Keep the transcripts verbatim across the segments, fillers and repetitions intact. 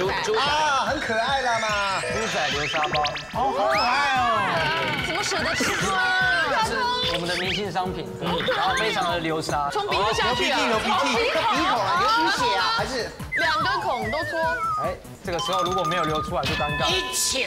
仔啊，很可爱了嘛。 猪仔流沙包， 哦，好可爱哦！ 怎么舍得吃它？ 是我们的明星商品，然后非常的流沙， 从鼻子下去啊， 流鼻涕， 鼻孔啊，流鼻血啊，还是两个孔都戳。 哎，这个时候如果没有流出来就尴尬。 一起。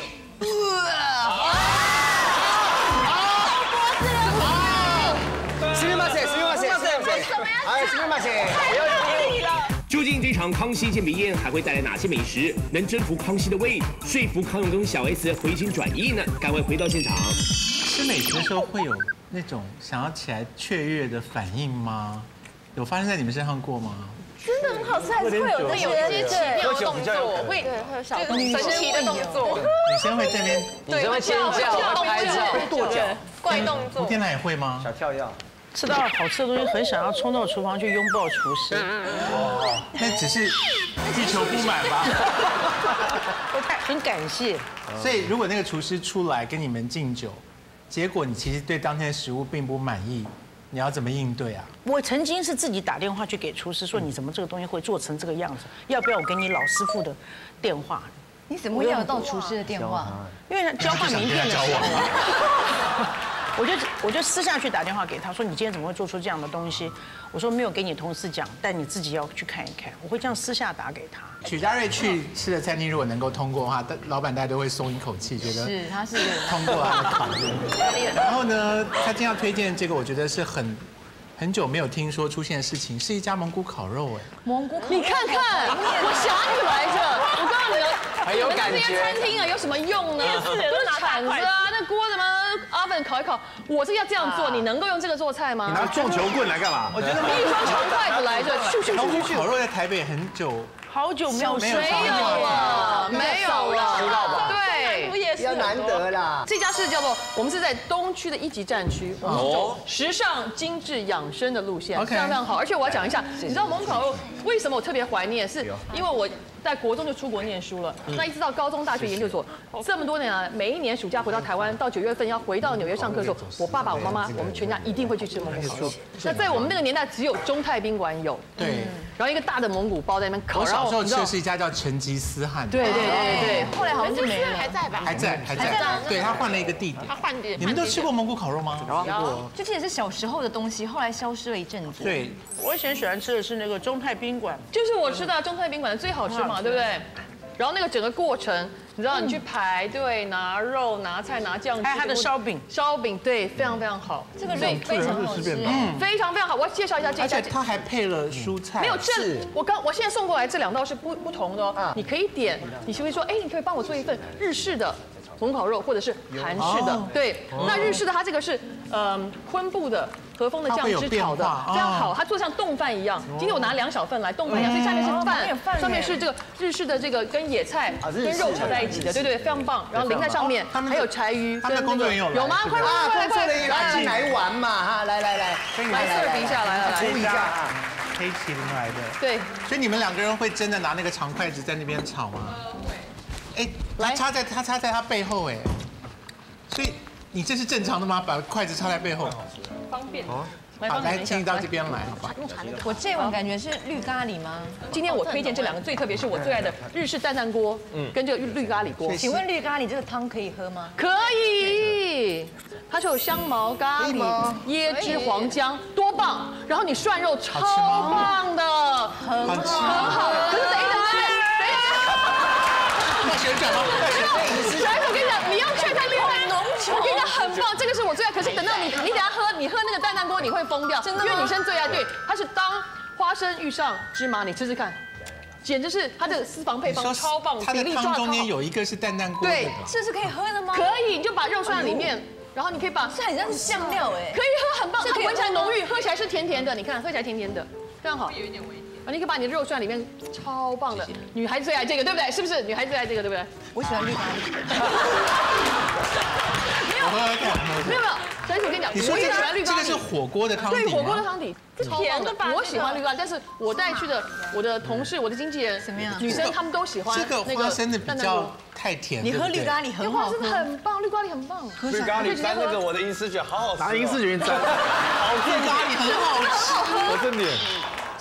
すみません，すみません，すみません，哎，すみません，不要用力了。 究竟这场康熙健鼻宴还会带来哪些美食，能征服康熙的胃，说服康永跟小 S 回心转意呢？赶快回到现场。 吃美食的时候会有那种想要起来雀跃的反应吗？有发生在你们身上过吗？ 真的很好吃，还是会有那有一些奇妙动作，会对，会有小神奇的动作。 女生会在那边， 女生会尖叫、拍照、跺脚、 怪动作。 吴天兰也会吗？ 小跳跃。 吃到好吃的东西，很想要冲到厨房去拥抱厨师。 那只是欲求不满吧？ 我太很感谢。 所以如果那个厨师出来跟你们敬酒，结果你其实对当天的食物并不满意，你要怎么应对啊？ 我曾经是自己打电话去给厨师说，你怎么这个东西会做成这个样子？要不要我给你老师傅的电话？ 你怎么会要到厨师的电话？ 因为他交换名片的时候。我就我就私下去打电话给他说，你今天怎么会做出这样的东西？我说没有给你同事讲，但你自己要去看一看。我会这样私下打给他。 许家瑞去吃的餐厅如果能够通过的话，老板大家都会松一口气，觉得是他是通过他的考验。然后呢，他今天要推荐这个，我觉得是很很久没有听说出现的事情，是一家蒙古烤肉哎。 蒙古烤肉， 你看看，我想你来着。我告诉你了， 很有感觉。 这些餐厅啊，有什么用呢？就是铲子啊，那锅什么oven烤一烤。我是要这样做，你能够用这个做菜吗？ 你拿撞球棍来干嘛？ 我觉得一双长筷子来着，咻咻蒙古咻咻烤肉在台北很久， 好久没有没有没有了，没有了， 知道吧？ 对， 比较难得啦。 这家是叫做我们是在东区的一级战区，我们是走时尚、精致、养生的路线， OK 非常非常好。而且我要讲一下，你知道蒙古烤肉为什么我特别怀念？是因为我在国中就出国念书了，那一直到高中、大学、研究所，这么多年来，每一年暑假回到台湾，到九月份要回到纽约上课的时候，我爸爸、我妈妈，我们全家一定会去吃蒙古烤肉。那在我们那个年代，只有中泰宾馆有， 对。 然后一个大的蒙古包在那边烤。 我小时候吃的是一家叫成吉思汗， 对对对对， 后来好像就没了， 还在吧？ 还在还在，对他换了一个地点。 他换地， 你们都吃过蒙古烤肉吗？ 有， 就记得是小时候的东西，后来消失了一阵子。 对， 我以前喜欢吃的是那个中泰宾馆， 就是我吃的中泰宾馆的最好吃嘛，对不对？然后那个整个过程，你知道，你去排队拿肉、拿菜、拿酱汁， 还有它的烧饼， 烧饼对，非常非常好， 这个肉非常好吃， 嗯，非常非常好。我要介绍一下这家， 而且它还配了蔬菜。 没有这，我刚我现在送过来这两道是不不同的哦，你可以点，你就会说，哎，你可以帮我做一份日式的蒙古烤肉，或者是韩式的，对，那日式的它这个是嗯昆布的。和风的酱汁炒的非常好，它做像冻饭一样。今天我拿两小份来冻饭一样，所以下面是饭，上面是这个日式的这个跟野菜跟肉炒在一起的，对对，非常棒。然后淋在上面，还有柴鱼跟那个有吗？快快快来快来来进来玩嘛哈，来来来， 来 serve 一下，来来来， 注意一下啊。 黑麒麟来的， 对。 所以你们两个人会真的拿那个长筷子在那边炒吗？会。哎，来插在它插在它背后哎，所以你这是正常的吗？把筷子插在背后。 方便。 好，来，请你到这边来，好吧？ 我这碗感觉是绿咖喱吗？ 今天我推荐这两个，最特别是我最爱的日式担担锅，跟这个绿咖喱锅。 请问绿咖喱这个汤可以喝吗？ 可以，它就有香茅咖喱、椰汁黄姜，多棒！然后你涮肉超棒的，很好吃， 很好。可是等一等，等一等， 大旋转吗？ 来，我跟你讲，你要劝他厉害。我跟你讲很棒，这个是我最爱。可是等到你，你等下喝，你喝那个担担锅，你会疯掉，因为女生最爱。对，它是当花生遇上芝麻，你吃吃看，简直是它的私房配方超棒， 它的汤中间有一个是担担锅， 对， 这是可以喝的吗？ 可以，你就把肉涮在里面，然后你可以把， 这很像是酱料哎， 可以喝，很棒，它闻起来浓郁，喝起来是甜甜的，你看，喝起来甜甜的，非常好。有一点微甜。啊，你可以把你的肉涮里面，超棒的，女孩子最爱这个，对不对？是不是？女孩子最爱这个，对不对？ 我喜欢绿咖喱。 我喝喝看， 没有没有，小姐我跟你讲， 你说这个这个是火锅的汤底吗？ 对，火锅的汤底，超棒的。我喜欢绿咖喱，但是我带去的我的同事、我的经纪人，什么样？女生她们都喜欢这个花生的比较太甜。 你喝绿咖喱很好喝， 很棒，绿咖喱很棒。 绿咖喱沾那个我的银丝卷，好好吃。 拿银丝卷沾， 好绿咖喱很好吃， 我真的。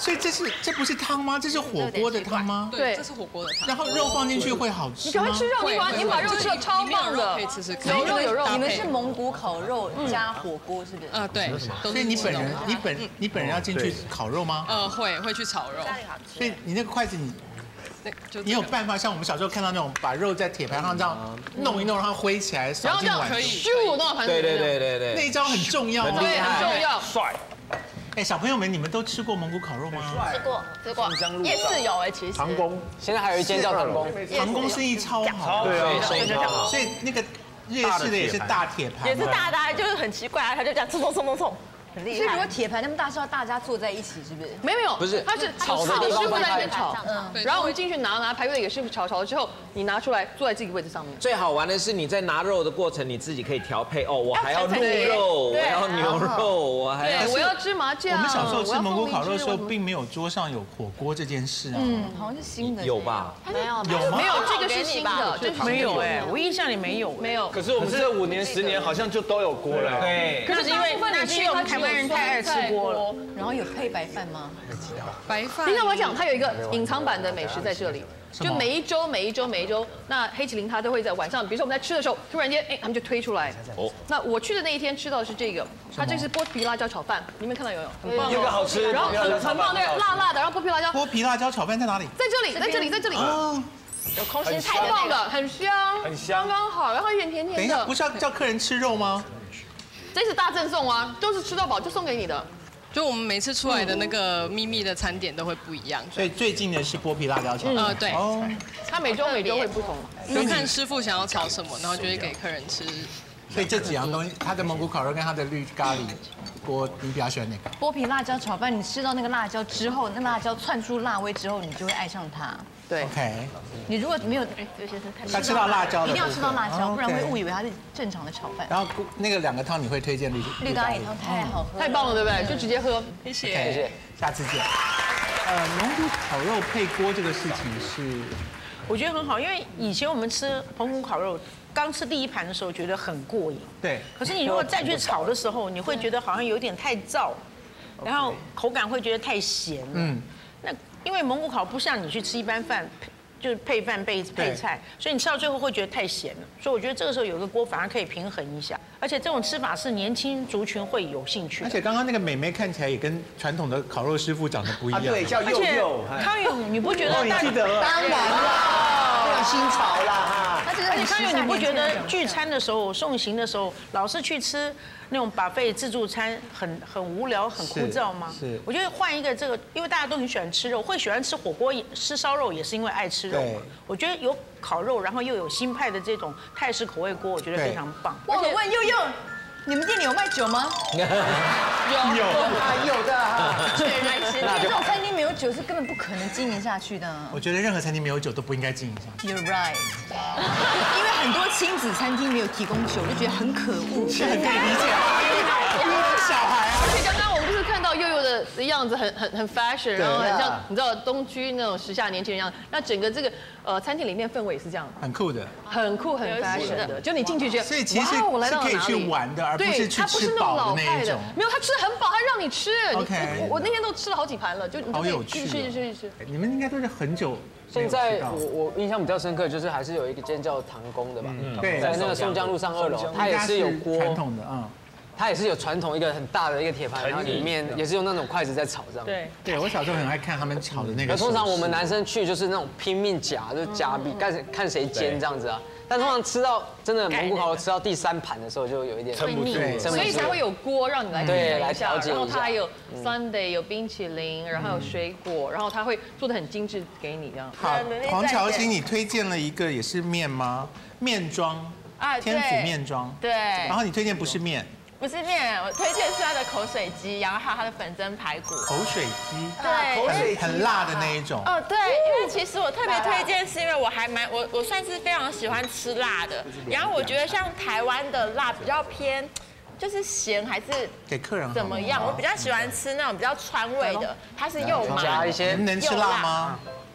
所以这是这不是汤吗？这是火锅的汤吗？ 对， 这是火锅的汤。 然后肉放进去会好吃吗？ 你赶快吃肉，你把你把肉吃的超棒的， 可以吃吃看。 有肉有肉。 你们是蒙古烤肉加火锅是不是？ 呃，对。 所以你本人你本你本人要进去烤肉吗？ 呃，会会去炒肉。 所以你那个筷子你。你有办法像我们小时候看到那种把肉在铁盘上这样弄一弄，然后挥起来， 然后这样可以咻弄到盘子里。 对对对对对， 那一招很重要， 对，很重要。 帅。 哎，小朋友们，你们都吃过蒙古烤肉吗？ 吃过，吃过。夜市有哎，其实。 唐宫， 现在还有一间叫唐宫， 唐宫生意超好， 对啊， 所以那个日式的也是大铁盘， 也是大大，就是很奇怪啊，他就这样冲冲冲冲冲。很厉害。所以如果铁盘那么大，是要大家坐在一起，是不是？ 没有没有， 不是， 它是炒的师地方傅在那边炒， 嗯， 然后我们进去拿拿排队给师傅炒，炒了之后，你拿出来坐在自己位置上面。 最好玩的是你在拿肉的过程，你自己可以调配哦，我还要鹿肉，我对要牛肉，我还要对，我要芝麻酱。 我们小时候吃蒙古烤肉的时候， 我要凤梨汁并没有桌上有火锅这件事啊。 嗯，好像是新的。 有吧？ 没有有吗？ 没有，这个是新的，这是没有哎，我印象里没有， 没有。 可是我们这五年十年好像就都有锅了。 对。 可是因为那是因为我们台湾人太爱吃锅了。 然后有配白饭吗？ 白饭。 听我讲，它有一个隐藏版的美食在这里。就每一周、每一周、每一周，那黑麒麟它都会在晚上，比如说我们在吃的时候，突然间，哎，他们就推出来。哦。那我去的那一天吃到的是这个，它这是剥皮辣椒炒饭，你们看到有没有？很棒。 这个好吃。 然后很很棒，那个辣辣的，然后剥皮辣椒。 剥皮辣椒炒饭在哪里？ 在这里，在这里，在这里。哦。 有空心菜的那个， 很香， 很香， 刚刚好，然后有点甜甜的。 等一下，不是要叫客人吃肉吗？ 这是大赠送啊，都是吃到饱就送给你的。 就我们每次出来的那个秘密的餐点都会不一样， 所以最近的是剥皮辣椒炒。 呃，对。哦。 它每周每周会不同， 就看师傅想要炒什么，然后就会给客人吃。 所以这几样东西，它的蒙古烤肉跟它的绿咖喱锅，你比较喜欢哪个？ 剥皮辣椒炒饭，你吃到那个辣椒之后，那辣椒窜出辣味之后，你就会爱上它。 对。 OK。 你如果没有，哎，有些是他吃到辣椒， 一定要吃到辣椒，不然会误以为它是正常的炒饭。 然后那个两个汤你会推荐绿绿咖喱汤太好喝， 太棒了，对不对？就直接喝。 谢谢， 谢谢， 下次见。呃，蒙古烤肉配锅这个事情是， 我觉得很好，因为以前我们吃蒙古烤肉，刚吃第一盘的时候觉得很过瘾， 对。 可是你如果再去炒的时候，你会觉得好像有点太燥，然后口感会觉得太咸。嗯。那因为蒙古烤不像你去吃一般饭。就是配饭配配菜，所以你吃到最后会觉得太咸了。所以我觉得这个时候有个锅反而可以平衡一下，而且这种吃法是年轻族群会有兴趣的。 而且刚刚那个美眉看起来也跟传统的烤肉师傅长得不一样。 对，叫佑佑。 康永，你不觉得？ 哦，你记得了？ 当然啦，非常新潮啦哈。 而且康永，你不觉得聚餐的时候、送行的时候，老是去吃那种buffet自助餐，很很无聊、很枯燥吗？ 是。 我觉得换一个这个，因为大家都很喜欢吃肉，会喜欢吃火锅、吃烧肉，也是因为爱吃肉。 对。 我觉得有烤肉，然后又有新派的这种泰式口味锅，我觉得非常棒。 我问佑佑，你们店里有卖酒吗？ 有有啊，有的。 这种餐厅没有酒是根本不可能经营下去的。 我觉得任何餐厅没有酒都不应该经营下去。 You're right。因为很多亲子餐厅没有提供酒，我就觉得很可恶。 是很可以理解啊，因为小孩啊。 而且刚刚我们不是看到佑佑的的样子很很很 fashion， 然后很像你知道东区那种时下年轻人样子。那整个这个呃餐厅里面氛围也是这样， 很酷的， 很酷很 fashion 的。就你进去觉得， 所以其实哇，我来到哪里？ 是可以去玩的，而不是去吃它不是那种饱的那老派的一种。。 没有，他吃的很饱，他让你吃。 OK 我我那天都吃了好几盘了，就你就好可以有趣哦。 吃吃吃吃。 你们应该都是很久没有现在吃到我我印象比较深刻，就是还是有一个间叫唐宫的吧， 对在那个松江路上二楼，它也是有锅， 传统的，嗯。 它也是有传统一个很大的一个铁盘，然后里面也是用那种筷子在炒这样。 对， 对我小时候很爱看他们炒的那个。 可通常我们男生去就是那种拼命夹，就夹比看看谁煎这样子啊。但通常吃到真的蒙古烤肉吃到第三盘的时候，就有一点会腻，所以才会有锅让你来对来来调节一下。 然后它还有 sundae 有冰淇淋，然后有水果，然后它会做的很精致给你这样。 好，黄乔欣，你推荐了一个也是面吗？面庄啊， 天府面庄。 对。 然后你推荐不是面。 不是面，我推荐是它的口水鸡，然后还有它的粉蒸排骨。 口水鸡， 对， 口水很辣的那一种。 哦，对，因为其实我特别推荐，是因为我还蛮我我算是非常喜欢吃辣的，然后我觉得像台湾的辣比较偏，就是咸还是给客人怎么样？我比较喜欢吃那种比较川味的，它是又麻， 加一些，能吃辣吗？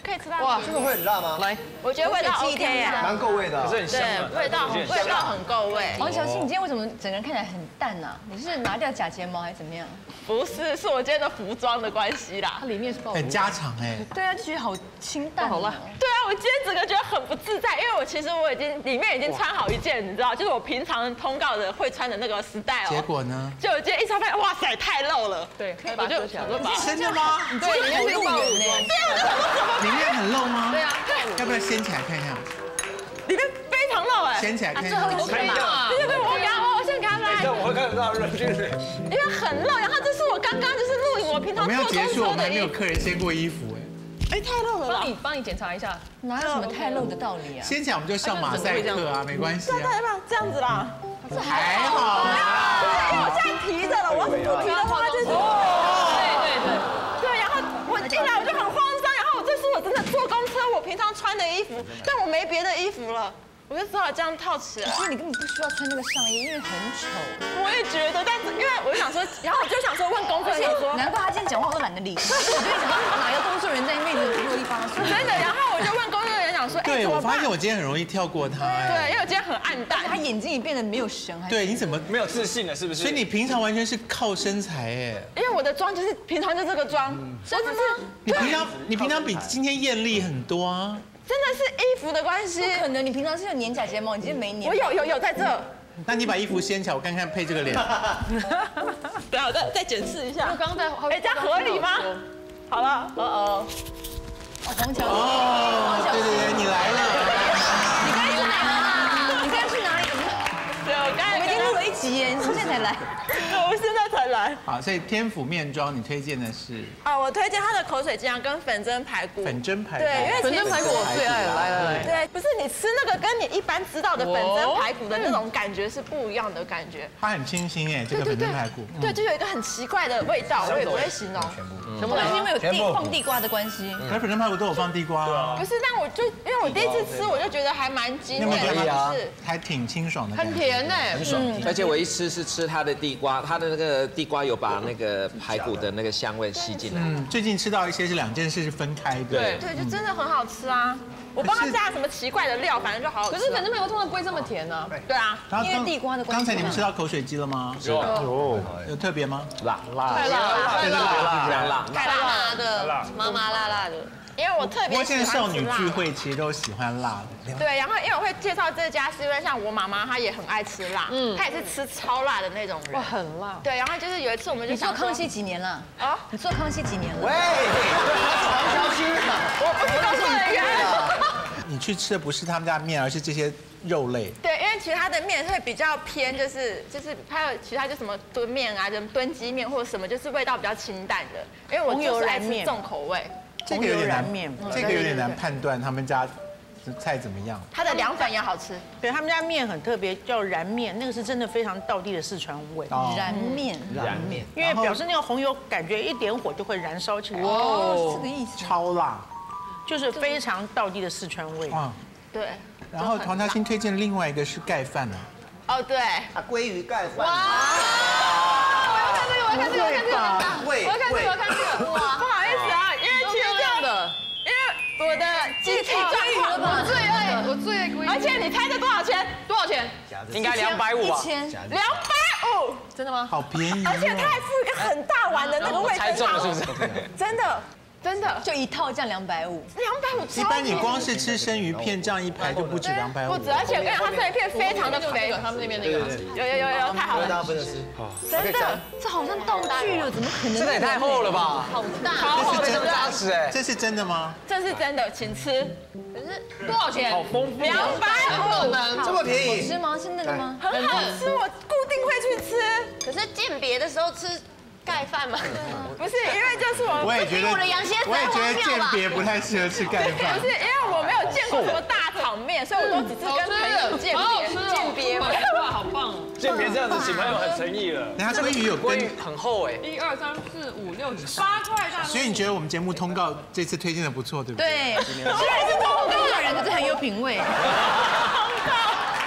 可以吃辣。 哇，这个会很辣吗？ 来， 我觉得味道 OK 啊， 蛮够味的， 可是很香啊。 对，味道味道很够味。 王小溪，你今天为什么整个人看起来很淡呢？你是拿掉假睫毛还是怎么样？ 不是，是我今天的服装的关系啦。 它里面是爆很家常哎。 对啊，就觉得好清淡，好辣。 对啊，我今天整个觉得很不自在，因为我其实我已经里面已经穿好一件，你知道，就是我平常通告的会穿的那个style。 结果呢？ 就我今天一穿发现，哇塞，太露了。 对，可以把它遮起来。 真的吗？ 对，里面没有爆人呢。 里面很露吗？ 对啊， 要不要掀起来看一下？ 里面非常露哎。 掀起来看一下。 对对对，我给他，我先给他来。 我会看得到人就是。 因为很露，然后这是我刚刚就是录影，我平常坐公车的衣服。 我们要结束，我们还没有客人掀过衣服哎。哎，太露了。 帮你帮你检查一下， 哪有什么太露的道理啊？ 掀起来我们就上马赛克啊，没关系啊。 太棒，这样子啦。 还好啦。 因为我现在提着了，我要是不提的话就是。对对对。对，然后我进来我就很慌张，然后这是我真的坐公车我平常穿的衣服，但我没别的衣服了。我就只好这样套起来。 所以你根本不需要穿那个上衣，因为很丑。 我也觉得，但是因为我就想说，然后我就想说问工作人员说， 难怪他今天讲话我都懒得理。我就会想哪个工作人员在面前啰里吧嗦。 真的，然后我就问工作人员讲说，哎， 对，我发现我今天很容易跳过他。 对，因为我今天很暗淡， 他眼睛也变得没有神。 对，你怎么没有自信了？是不是？ 所以你平常完全是靠身材哎。 因为我的妆就是平常就这个妆，真的是。 你平常你平常比今天艳丽很多啊。 真的是衣服的关系， 不可能，你平常是有粘假睫毛，你今天没粘。 我有有有在这。 那你把衣服掀起来，我看看配这个脸。 等下我再再检视一下。 我刚刚在， 哎，这样合理吗？好了，哦哦。 哦，黄乔。 哦，对对对，你来了。 你刚才去哪了？你刚才去哪里？ 对，我刚才我们已经录了一集耶，你现在才来。 对，我现在才来。 好，所以天府面妆你推荐的是？ 啊，我推荐它的口水鸡汤跟粉蒸排骨。 粉蒸排骨。 对，因为粉蒸排骨我最爱了，来来来。 对，不是你吃那个跟你一般知道的粉蒸排骨的那种感觉是不一样的感觉。 它很清新哎，这个粉蒸排骨。 对，就有一个很奇怪的味道，我也不会形容。 全部是因为有地放地瓜的关系。 可是粉蒸排骨都有放地瓜啊。 不是，但我就因为我第一次吃，我就觉得还蛮惊艳的，是还挺清爽的， 很甜哎， 很爽。而且我一吃是吃它的地瓜，它的那个地瓜有把那个排骨的那个香味吸进来。 嗯，最近吃到一些是两件事是分开的。 对对，就真的很好吃啊！我帮他加什么奇怪的料，反正就好好吃。 可是粉蒸排骨通常不会这么甜呢。 对啊， 因为地瓜的关系。 刚才你们吃到口水鸡了吗？ 有有有特别吗？ 辣辣太辣了， 太辣了， 非常辣， 太辣的，麻麻辣辣的。因为我特别不过现在少女聚会其实都喜欢辣的。 对，然后因为我会介绍这家，是因为像我妈妈她也很爱吃辣，嗯，她也是吃超辣的那种人。 哇，很辣。 对，然后就是有一次我们就你做康熙几年了？啊，你做康熙几年了？ 喂，黄小溪， 我不是工作人员。 你去吃的不是他们家面，而是这些肉类。 对，因为其他的面会比较偏，就是就是还有其他就什么炖面啊，就炖鸡面或者什么，就是味道比较清淡的。因为我就是爱吃重口味。 这个有点难，这个有点难判断他们家菜怎么样。 它的凉粉也好吃， 对他们家面很特别，叫燃面，那个是真的非常道地的四川味。 燃面， 燃面， 因为表示那个红油感觉一点火就会燃烧起来。 哦，这个意思。 超辣， 就是非常道地的四川味。 哇， 对。 然后黄家欣推荐另外一个是盖饭啊。 哦，对， 啊，鲑鱼盖饭。 哇！我要看这个，我要看这个，我要看这个，我要看这个，我要看这个。哇， 不好意思啊，因为其实这样的，因为我的记忆状况， 我最爱，我最爱鲑鱼。 而且你猜这多少钱？ 多少钱？ 应该两百五吧？ 一千。 两百五， 真的吗？ 好便宜。 而且他还附一个很大碗的那个味噌汤。 猜中了是不是？ 真的。真的就一套这样两百五， 两百五。 一般你光是吃生鱼片这样一排就不止两百五。 不止，而且我跟你讲，它这一片非常的肥。 他们那边那个。 有有有有，太好了。 大家分着吃。 真的， 这好像道具了，怎么可能？ 这个也太厚了吧！ 好大， 好厚的， 这么扎实哎！ 这是真的吗？ 这是真的，请吃。 可是多少钱？ 好丰富， 两百五， 这么便宜？ 好吃吗？是那个吗？ 很好吃，我固定会去吃。 可是鉴别的时候吃。盖饭吗？ 不是，因为就是我， 我也觉得， 我的羊蝎子我也觉得鉴别不太适合吃盖饭。 不是，因为我没有见过什么大场面，所以我都只是跟朋友鉴别，鉴别。 哇，好棒！ 鉴别这样子，请朋友很诚意了。 等下鲑鱼有鲑鱼很厚哎， 一二三四五六七八块大。 所以你觉得我们节目通告这次推荐的不错，对不对？ 对，虽然是通告人，可是很有品味。 通告，我是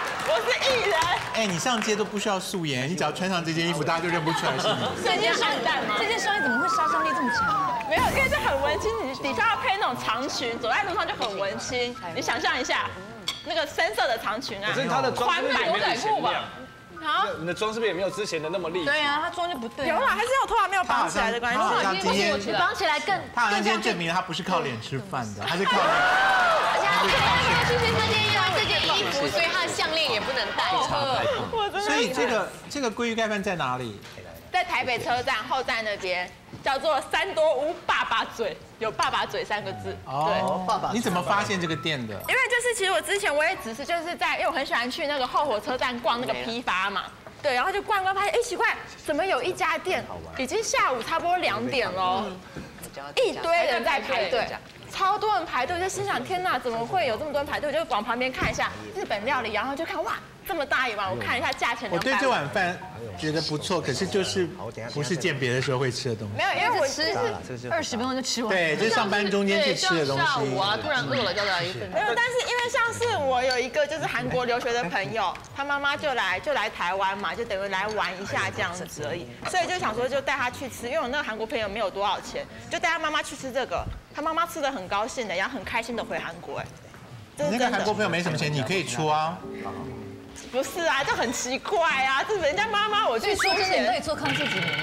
是艺人。 哎，你上街都不需要素颜，你只要穿上这件衣服，大家就认不出来是你。 这件双这件双衣怎么会杀伤力这么强啊？ 没有，因为这很文青，你底下要配那种长裙，走在路上就很文青。你想象一下，那个深色的长裙啊， 可是他的妆是不是也没有以前亮？ 啊， 你的妆是不是也没有之前的那么立？ 对啊，他妆就不对。 有啦，还是有头发没有绑起来的关系。 他好像今天绑起来更。 他好像今天证明了他不是靠脸吃饭的，他是靠。 而且他今天这件衣服，这件衣服，所以他的项链也不能戴。 所以这个这个鲑鱼盖饭在哪里？ 在台北车站后站那边，叫做三多屋爸爸嘴，有爸爸嘴三个字。 哦，爸爸。你怎么发现这个店的？ 因为就是其实我之前我也只是就是在，因为我很喜欢去那个后火车站逛那个批发嘛。对，然后就逛逛发现，哎，奇怪，怎么有一家店已经下午差不多两点了，一堆人在排队，超多人排队，就心想天哪，怎么会有这么多人排队？我就往旁边看一下日本料理，然后就看哇，这么大一碗，我看一下价钱。 我对这碗饭觉得不错，可是就是不是见别的时候会吃的东西。 没有，因为我吃是二十分钟就吃完。 对，这上班中间去吃的东西。 下午啊，突然饿了就来一份。 没有，但是因为像是我有一个就是韩国留学的朋友，他妈妈就来就来台湾嘛，就等于来玩一下这样子而已，所以就想说就带他去吃，因为我那个韩国朋友没有多少钱，就带他妈妈去吃这个，他妈妈吃的很高兴的，然后很开心的回韩国。哎， 你那个韩国朋友没什么钱，你可以出啊。 不是啊，就很奇怪啊，这人家妈妈我去出钱。 说真的，你到底做康熙几年了？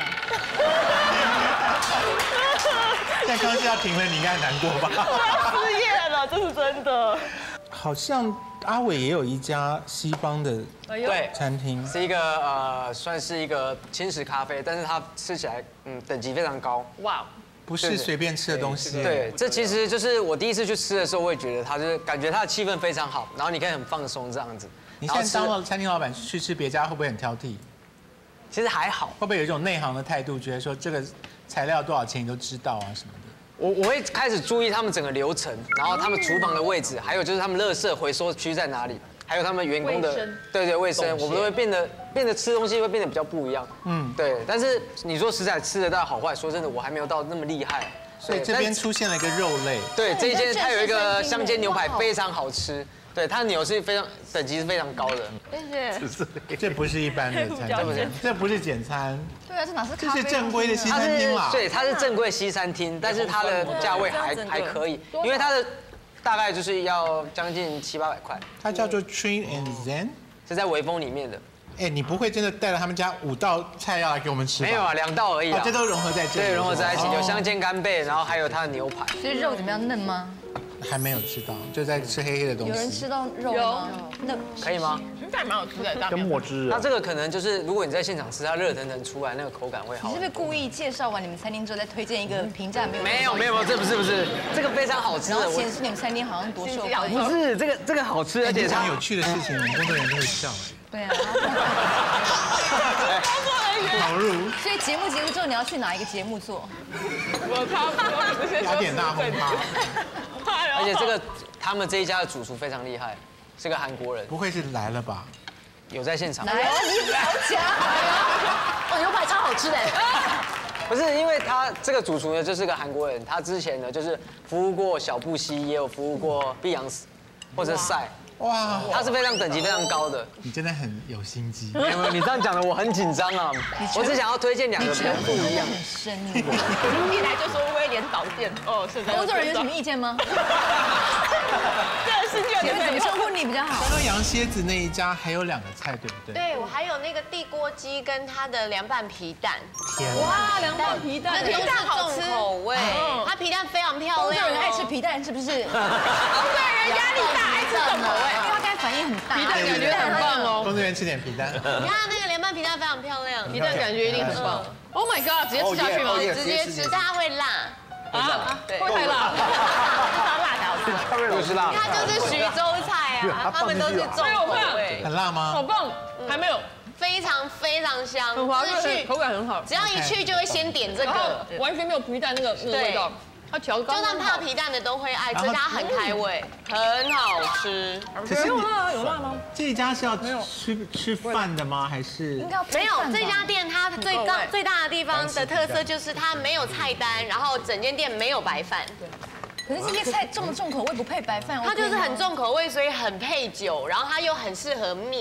现在康熙要停了，你应该很难过吧？ 我要失业了，这是真的。 好像阿伟也有一家西方的对餐厅， 是一个呃，算是一个轻食咖啡，但是它吃起来嗯等级非常高。哇！ 不是随便吃的东西。 对，这其实就是我第一次去吃的时候，我也觉得它就是感觉它的气氛非常好，然后你可以很放松这样子。 你现在当了餐厅老板去吃别家，会不会很挑剔？ 其实还好。 会不会有一种内行的态度，觉得说这个材料多少钱你都知道啊什么的？ 我我会开始注意他们整个流程，然后他们厨房的位置，还有就是他们垃圾回收区在哪里，还有他们员工的对对卫生，我们都会变得变得吃东西会变得比较不一样。嗯，对。但是你说食材吃得到好坏，说真的，我还没有到那么厉害。 所以这边出现了一个肉类。 对，这一间它有一个香煎牛排，非常好吃。对，它的牛是非常等级是非常高的。 谢谢。 这不是一般的餐厅，这不是简餐。 对啊，这哪是咖啡？ 这是正规的西餐厅啦。 对，它是正规西餐厅，但是它的价位还还可以，因为它的大概就是要将近七八百块。 它叫做 Train and Zen， 是在微风里面的。 哎，你不会真的带了他们家五道菜要来给我们吃吧？ 没有啊，两道而已啊。 这都融合在这里。 对，融合在一起，有香煎干贝，然后还有它的牛排。 所以肉怎么样，嫩吗？ 还没有吃到，就在吃黑黑的东西。 有人吃到肉吗？ 嫩可以吗？ 应该蛮好吃的， 跟墨汁。 它这个可能就是，如果你在现场吃，它热腾腾出来，那个口感会好。 你是不是故意介绍完你们餐厅之后，再推荐一个评价没有？ 没有没有没有，这不是不是，这个非常好吃。 然后显示你们餐厅好像多受欢迎。 不是这个这个好吃，而且常有趣的事情，我们工作人员都会笑。 对啊。 好入。 所以节目结束之后，你要去哪一个节目做？ 我差不多。 雅典娜轰趴。 而且这个他们这一家的主厨非常厉害，是个韩国人。 不会是来了吧？ 有在现场。 来了，你不要讲。哦，牛排超好吃的。 不是，因为他这个主厨呢，就是个韩国人，他之前呢就是服务过小布希，也有服务过碧昂斯或者赛。哇，他是非常等级非常高的。 你真的很有心机。 没有，你这样讲的我很紧张啊。我只想要推荐两个比较不一样。 很深。 一来就说威廉导店，哦，是的。 工作人员有什么意见吗？ 这是就你们怎么称呼你比较好？ 刚刚羊蝎子那一家还有两个菜，对不对？ 对，我还有那个地锅鸡跟它的凉拌皮蛋。 天哇，凉拌皮蛋， 那都是重口味，它皮蛋非常漂亮。 工作人员爱吃皮蛋是不是？工作人员压力大，爱吃重口味， 因为他刚才反应很大。 皮蛋感觉很棒哦。 工作人员吃点皮蛋。 你看那个凉拌皮蛋非常漂亮， 皮蛋感觉一定很棒。Oh my god，直接吃下去吗？ 直接吃，但它会辣。 啊，会太辣。 它辣的好吃。 就是辣。 它就是徐州菜啊，他们都是重口味。 很辣吗？ 好棒，还没有。 非常非常香， 很滑顺，口感很好。 只要一去就会先点这个， 完全没有皮蛋那个那个味道。它调高， 就算怕皮蛋的都会爱，所以它很开胃，很好吃。 可是有辣有辣吗？ 这一家是要吃吃饭的吗？还是没有？这家店它最高最大的地方的特色就是它没有菜单，然后整间店没有白饭。 可是这些菜重重口味不配白饭， 它就是很重口味，所以很配酒，然后它又很适合面。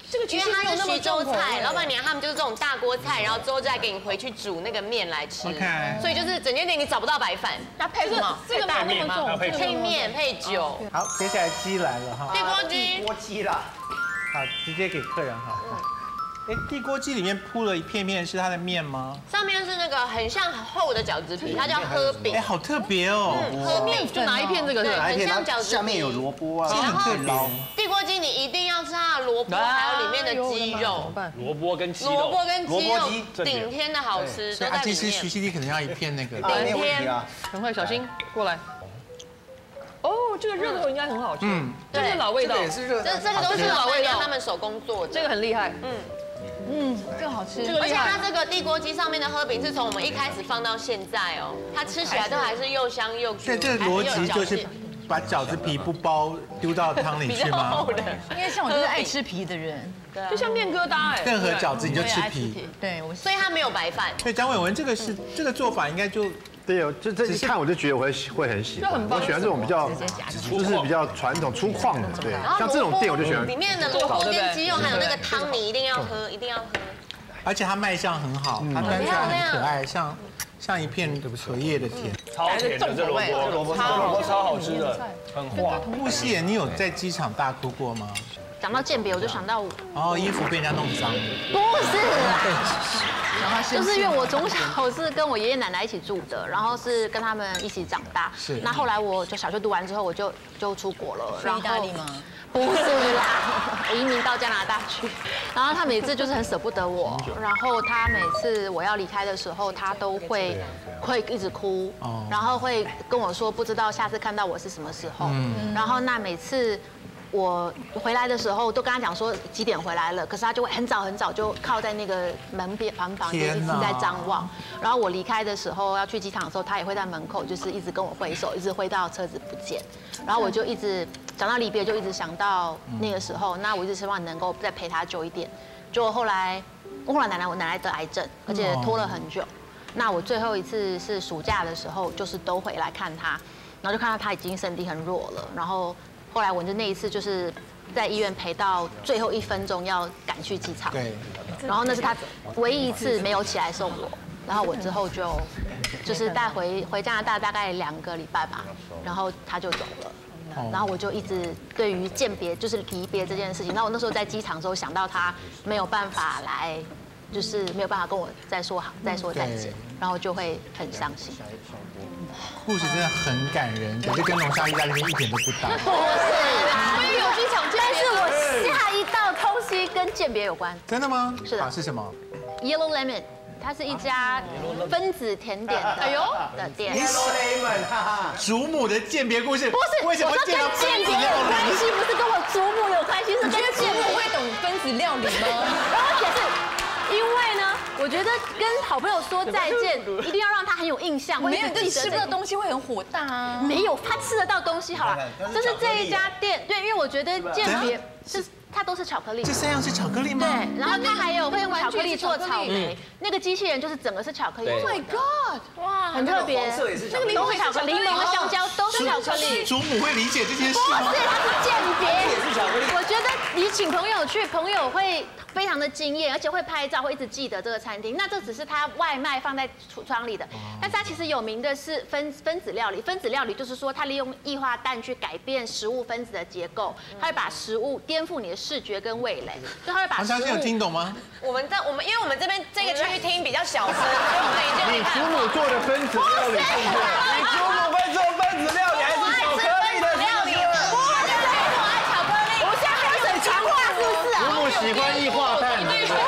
这个因为它是徐州菜，老板娘他们就是这种大锅菜，然后之后再给你回去煮那个面来吃。所以就是整间店你找不到白饭， 那配什么？ 这个没有那么重， 配面配酒。 好，接下来鸡来了哈。 地锅鸡。 地锅鸡啦。 好，直接给客人哈。哎，地锅鸡里面铺了一片片是它的面吗？ 上面是那个很像厚的饺子皮，它叫喝饼。 哎，好特别哦。 喝饼就拿一片这个， 对，很像饺子皮。 下面有萝卜啊， 然后捞地锅鸡你一定要吃它的萝卜，还有里面的鸡肉。 萝卜跟鸡肉。 萝卜跟鸡肉顶天的好吃，都在里面。 其实徐熙娣可能要一片那个。 顶天。 赶快小心过来。哦，这个热狗应该很好吃，嗯，这是老味道， 这这个都是老味道，他们手工做的， 这个很厉害， 嗯。 嗯，这个好吃， 而且它这个地锅鸡上面的喝饼是从我们一开始放到现在哦，它吃起来都还是又香又 Q。 所以这个逻辑就是把饺子皮不包丢到汤里去吗？ 因为像我就是爱吃皮的人， 就像面疙瘩哎， 任何饺子你就吃皮。 对，我所以它没有白饭。 所以张伟文这个是这个做法应该就。 对哦，这这一看我就觉得我会会很喜欢，我喜欢这种比较就是比较传统粗犷的，对，像这种店我就喜欢。 里面的萝卜跟鸡肉还有那个汤，你一定要喝，一定要喝。 而且它卖相很好，它端出来很可爱，像像一片荷叶的甜， 超甜的这萝卜，萝卜萝卜超好吃的，很滑。 穆希言，你有在机场大哭过吗？ 讲到鉴别，我就想到我哦，衣服被人家弄脏。 不是。就是因为我从小是跟我爷爷奶奶一起住的，然后是跟他们一起长大。是。那后来我就小学读完之后，我就就出国了。 去意大利吗？ 不是啦，我移民到加拿大去。然后他每次就是很舍不得我，然后他每次我要离开的时候，他都会会一直哭，然后会跟我说不知道下次看到我是什么时候。然后那每次。我回来的时候都跟他讲说几点回来了，可是他就会很早很早就靠在那个门边旁旁就一直在张望。然后我离开的时候要去机场的时候，他也会在门口就是一直跟我挥手，一直挥到车子不见。然后我就一直讲到离别，就一直想到那个时候，那我一直希望能够再陪他久一点。就后来我后来奶奶我奶奶得癌症，而且拖了很久。那我最后一次是暑假的时候，就是都回来看他，然后就看到他已经身体很弱了，然后。后来我就那一次就是在医院陪到最后一分钟要赶去机场，对，然后那是他唯一一次没有起来送我，然后我之后就就是带回回加拿大大概两个礼拜吧，然后他就走了，然后我就一直对于鉴别就是离别这件事情，那我那时候在机场的时候想到他没有办法来，就是没有办法跟我再说好再说再见，然后就会很伤心。 故事真的很感人，可是跟龙虾意大利面一点都不搭。 不是啦，我也有机场鉴别，但是我下一道东西跟鉴别有关。 真的吗？ 是的。 是什么 ？Yellow Lemon， 它是一家分子甜点的，哎呦的店。 Yellow Lemon， 哈哈。祖母的鉴别故事。 不是， 为什么跟鉴别有关系？不是跟我祖母有关系，是跟祖母会懂分子料理吗？ 然后解释，因为呢。我觉得跟好朋友说再见，一定要让他很有印象。 没有，你吃不到东西会很火大啊。 没有，他吃得到东西好了。就是这一家店，对，因为我觉得鉴别是它都是巧克力。 这三样是巧克力吗？ 对，然后它还有会用巧克力做草莓，那个机器人就是整个是巧克力。 Oh my god！ 哇， 很特别。 这个柠檬巧克力， 柠檬和香蕉都是巧克力。 祖母会理解这件事吗？ 不是，它是鉴别。我觉得你请朋友去，朋友会。非常的惊艳，而且会拍照，会一直记得这个餐厅。那这只是它外卖放在橱窗里的，但是它其实有名的是分分子料理。分子料理就是说，它利用液化氮去改变食物分子的结构，它会把食物颠覆你的视觉跟味蕾，就它会把食物。 黄嘉欣有听懂吗？ 我们在我们因为我们这边这个区域听比较小声，所以我们已经。 你祖母做的分子料理， 你祖母会做分子料理还是巧克力的料理？ 我爱巧克力， 我现在还很强化是不是啊？ 祖母喜欢液化氮。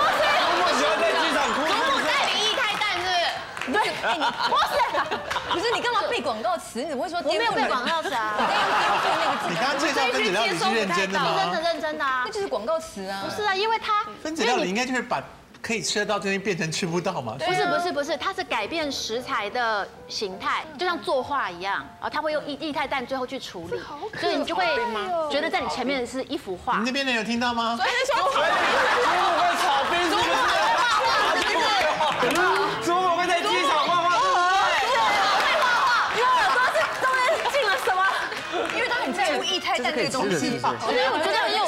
不是，不是你干嘛背广告词？你怎么会说？ 我没有背广告词啊。 你刚刚介绍分子料理是认真的吗？ 认真认真的啊， 那就是广告词啊。 不是啊，因为它分子料理应该就是把可以吃得到东西变成吃不到嘛。 不是不是不是，它是改变食材的形态，就像作画一样啊，它会用液液态氮最后去处理，所以你就会觉得在你前面是一幅画。 你那边人有听到吗？ 祖母会炒冰，祖母会画画，祖母会在机场画画。 进了什么？ 因为他很在乎液态氮这个东西， 所以我觉得很有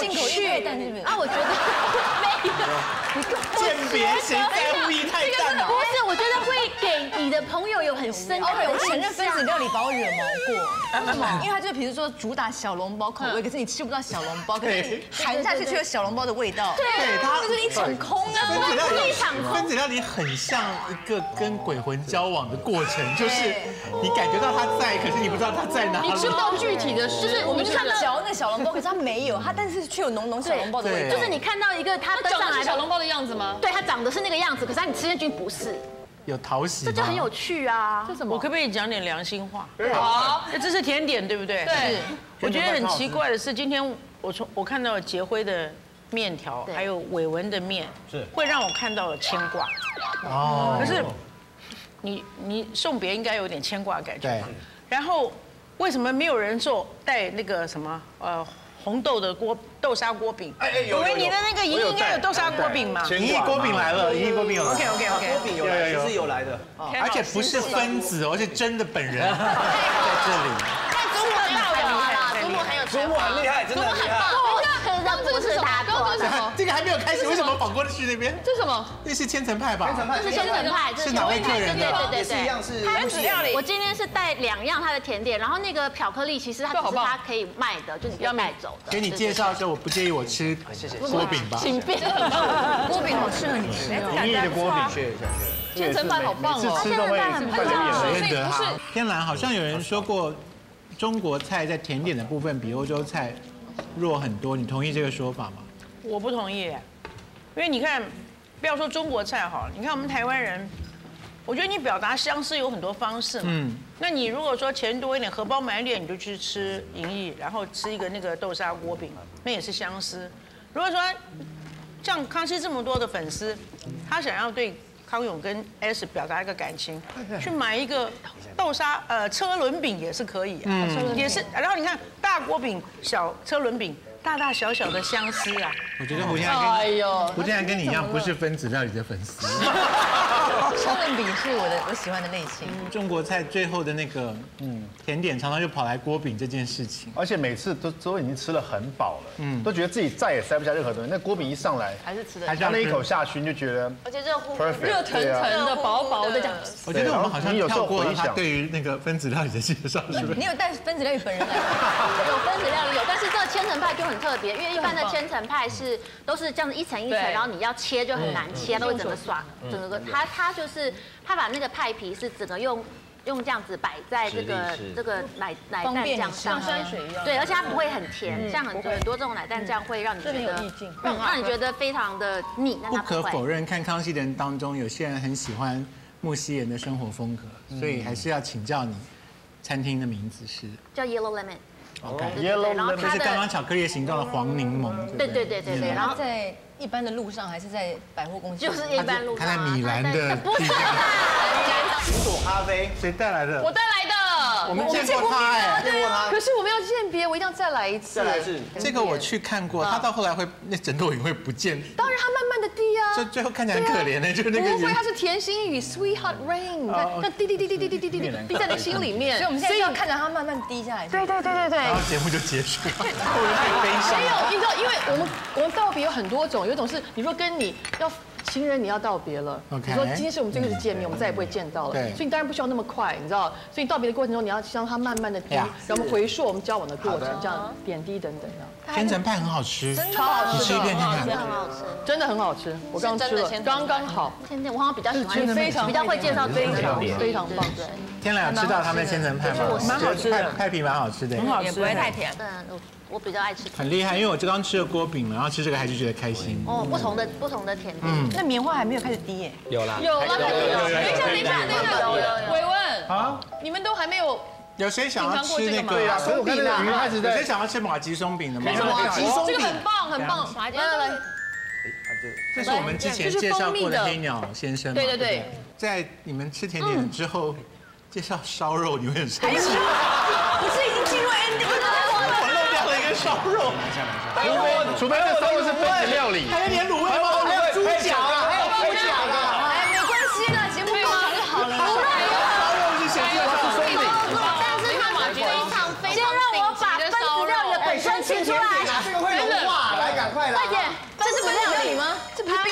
进口一太淡是不是？ 啊，我觉得没有。 鉴别谁在乎一太淡啊？ 不是，我觉得会给你的朋友有很深刻的印象。 我承认分子料理把我惹毛过，为什么？因为它就比如说主打小笼包口味，可是你吃不到小笼包，可是你含下去却有小笼包的味道。 对，它就是一场空啊， 分子料理一场空。 分子料理很像一个跟鬼魂交往的过程，就是你感觉到他在，可是你不知道他在哪里。 你吃不到具体的，就是我们看到嚼那小笼包，可是它没有，它但是却有浓浓小笼包的味道。 就是你看到一个它登上来小笼包的样子吗？ 对，它长得是那个样子，可是你吃进去不是。 有讨喜， 这就很有趣啊！ 这什么？我可不可以讲点良心话？ 好， 这是甜点，对不对？ 对。 我觉得很奇怪的是，今天我从我看到了杰辉的面条，还有伟文的面，是会让我看到了牵挂。哦。可是你你送别应该有点牵挂的感觉吧？然后为什么没有人做带那个什么呃？红豆的锅豆沙锅饼，哎哎有。我以为你的那个莹莹应该有豆沙锅饼嘛？ 莹莹锅饼来了，莹莹锅饼有。 OK OK OK。 锅饼有来，是有来的， 而且不是分子，而是真的本人在这里。 但祖母很厉害啦，祖母很有， 祖母很厉害，真的很厉害。 刚刚这个是什么？刚刚这是什么？ 这个还没有开始，为什么跑过去那边？ 这是什么？ 那是千层派吧？ 千层派， 这是千层派， 是哪位客人的？ 对对对对，一样是分子料理。我今天是带两样它的甜点，然后那个巧克力其实它只是它可以卖的，就你不要带走的。 给你介绍一下，我不介意我吃锅饼吧？ 请便。 锅饼好适合你吃， 莹莹的锅饼谢一下。 千层派好棒哦， 千层派很所以棒。 不是天蓝好像有人说过，中国菜在甜点的部分比欧洲菜弱很多，你同意这个说法吗？ 我不同意，因为你看，不要说中国菜好了，你看我们台湾人，我觉得你表达相思有很多方式嘛。嗯。那你如果说钱多一点，荷包满一点，你就去吃银翼，然后吃一个那个豆沙锅饼，那也是相思。如果说像康熙这么多的粉丝，他想要对康永跟 S 表达一个感情，去买一个豆沙呃车轮饼也是可以，嗯，也是。然后你看大锅饼、小车轮饼。大大小小的相思啊！ 我觉得胡天安跟胡天安跟你一样，不是分子料理的粉丝。 车轮饼是我的我喜欢的类型。 中国菜最后的那个嗯甜点，常常就跑来锅饼这件事情， 而且每次都都已经吃了很饱了，嗯，都觉得自己再也塞不下任何东西。那锅饼一上来， 还是吃的， 还是那一口下去，你就觉得， 而且热乎乎、 热腾腾的、薄薄的这样。 我觉得我们好像跳过了他对于那个分子料理的介绍，是不是？ 你有带分子料理本人来？ 有分子料理有，但是这个千层派就很特别，因为一般的千层派是都是这样子一层一层，然后你要切就很难切，都会整个刷，整个它它就是它把那个派皮是整个用用这样子摆在这个这个奶奶蛋酱上， 像山水一样。 对，而且它不会很甜，像很很多这种奶蛋酱会让你觉得让让你觉得非常的腻。 不可否认，看康熙的人当中，有些人很喜欢木樨人的生活风格，所以还是要请教你，餐厅的名字是叫 Yellow Lemon。 OK，Yellow Lemon 就是刚刚巧克力形状的黄柠檬。 对对对对对， 然后在一般的路上还是在百货公司？ 就是一般路上。 他在米兰的。 不是啦。 苹果咖啡， 谁带来的？ 我带来的。 我们见过他哎， 见过他。可是我们要鉴别，我一定要再来一次。 再来一次。 这个我去看过，他到后来会那整朵云会不见。 当然，他慢慢的滴啊。 就最后看起来很可怜呢，就是那个。 不会，它是甜心雨 ，Sweetheart Rain， 那滴滴滴滴滴滴滴滴滴滴在你心里面。 所以我们现在要看着它慢慢滴下来。 对对对对对。 然后节目就结束了，太悲伤。 没有，你知道，因为我们我们道别有很多种，有一种是你说跟你要。情人你要道别了，你说今天是我们最后一次见面，我们再也不会见到了，所以你当然不需要那么快，你知道，所以道别的过程中你要让它慢慢的滴，然后我们回溯我们交往的过程，这样点滴等等的。 千层派很好吃， 超好吃， 你吃一遍看看， 真的很好吃， 真的很好吃，我刚吃了，刚刚好。 千层我好像比较喜欢，非常比较会介绍非常非常棒。 天蓝有吃到他们的千层派吗？ 蛮好吃的， 派皮蛮好吃的， 很好吃， 也不会太甜。 嗯。我比较爱吃， 很厉害，因为我就刚吃了锅饼了，然后吃这个还是觉得开心。 哦，不同的不同的甜点，嗯， 那棉花还没有开始滴耶？ 有啦， 有啦，有有有。等一下，等一下，等一下，伟文啊， 你们都还没有有谁想要吃那个？ 对啊，所以我看那个鱼开始在。 有谁想要吃马吉松饼的吗？ 马吉松饼，这个很棒，很棒。马吉，来来来， 这是我们之前介绍过的黑鸟先生。 对对对， 在你们吃甜点之后，介绍烧肉，你会很生气。 不是已经进入 ending 了？ 我漏掉了一个烧肉。 除非这烧肉是分子料理， 还有点卤味吗？还有猪脚啊，还有猪脚的。 哎，没关系的，节目够长就好了。 烧肉是显示它是松饼， 但是它非常非常先让我把分子料理的本身吃出来， 这个会融化的。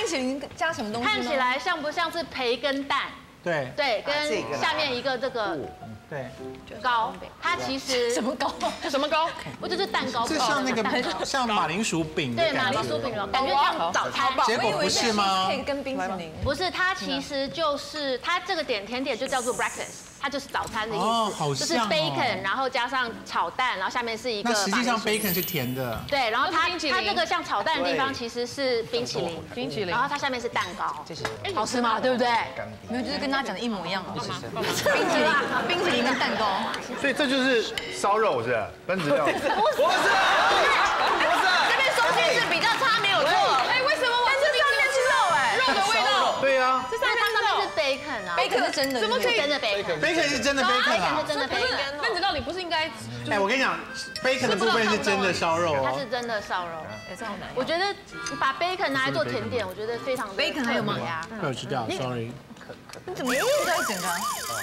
淇淋加什么东西？ 看起来像不像是培根蛋？ 对对，跟下面一个这个对糕，它其实什么糕？ 这什么糕？ 不就是蛋糕？ 这像那个像马铃薯饼的对，马感觉。 铃薯饼了，感觉像早餐。 结果不是吗？ 可以跟冰淇淋。 不是，它其实就是它这个点甜点就叫做 breakfast。它就是早餐的意哦， 思， 好就是像哦 bacon，然后加上炒蛋，然后下面是一个。 那实际上马铃薯 bacon 是甜的。 对，然后它冰淇淋它这个像炒蛋的地方其实是冰淇淋， 冰淇淋然后它下面是蛋糕，好吃吗？对不对？ 没有，就是跟他讲的一模一样。冰淇淋，冰淇淋跟蛋糕。 所以这就是烧肉是分子料理。 不是，不是，这边收据是比较差，没有错。 哎，为什么我这上面是肉？哎， 肉的味道。 对呀。 这上面上面是 bacon 啊 ，bacon 是真的， 怎么可以真的 bacon 是真的 bacon 啊？ 是真的 bacon。 分子料理不是应该？ 哎，我跟你讲 ，bacon 的部分是真的烧肉哦。 它是真的烧肉。我觉得把 bacon 拿来做甜点，我觉得非常 bacon 还有吗？ 被我吃掉 ，sorry。 你怎么又吃掉一整个？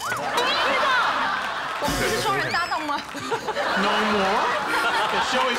我们不是双人搭档吗 ？No more， show 一